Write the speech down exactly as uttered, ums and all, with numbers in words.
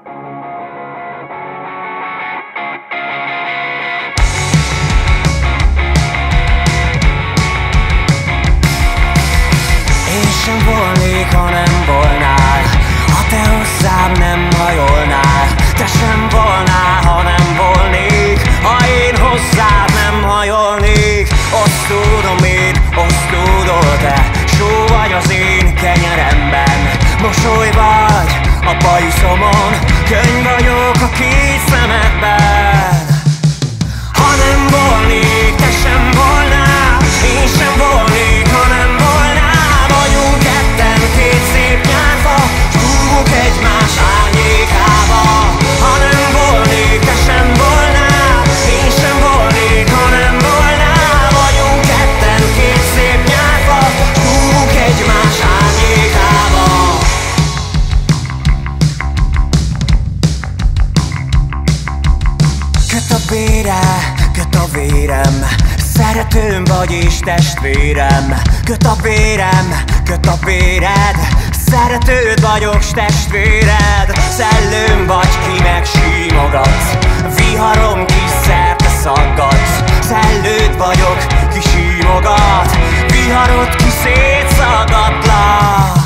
Én sem volnék, ha nem volnál, ha te hozzám nem hajolnál. Te sem volnál, ha nem volnék, ha én hozzád nem hajolnék. Osztódom én, osztódol te, só vagy az én kenyeremben, mosoly vagy a bajuszomon, könny vagyok a két szemedben. Ha nem volnék, te sem volnál, én sem volnék, ha nem volnál. Vagyunk ketten két szép nyárfa, s búgunk egymás árnyékába. Ha nem volnék, te sem volnál, én sem volnék, ha nem volnál. Vagyunk ketten két szép nyárfa, s búgunk egymás árnyékába. Köt a bére, köt a vérem, szeretőm vagy és testvérem. Köt a vérem, köt a véred, szeretőd vagyok s testvéred. Szellőm vagy ki megsímogatsz, viharom ki szerte szaggatsz. Szellőd vagyok ki símogat, viharod ki szétszaggatlak.